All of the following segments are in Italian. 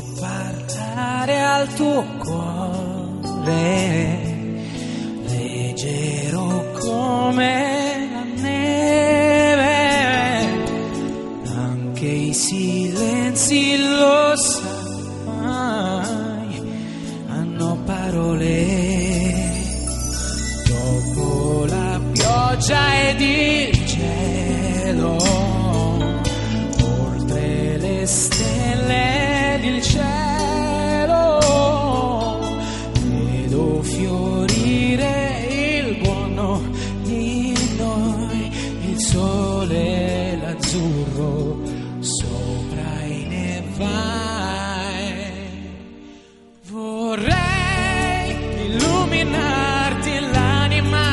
parlare al tuo cuore, leggero come la neve, anche i silenzi lo sai, hanno parole. Dopo la pioggia ed il cielo, oltre le stelle ed il cielo, vedo fiorire il buono in noi, il sole e l'azzurro sopra i nevai. Vorrei illuminarti l'anima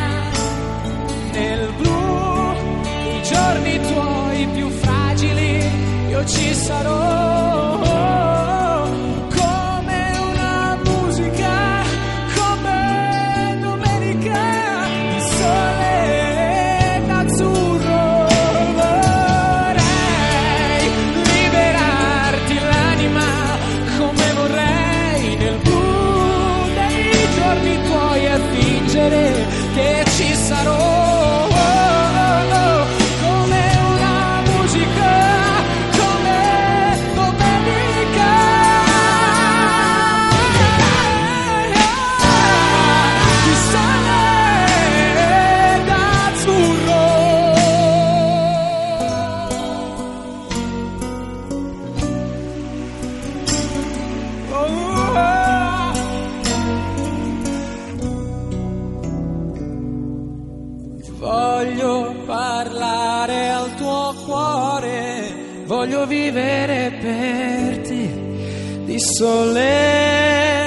nel blu, i giorni tuoi più fragili, io ci sarò, come una musica, come domenica di sole d'azzurro. Vorrei liberarti l'anima come vorrei nel blu dei giorni tuoi e fingere che ci sarò. Voglio parlare al tuo cuore, voglio vivere per te di sole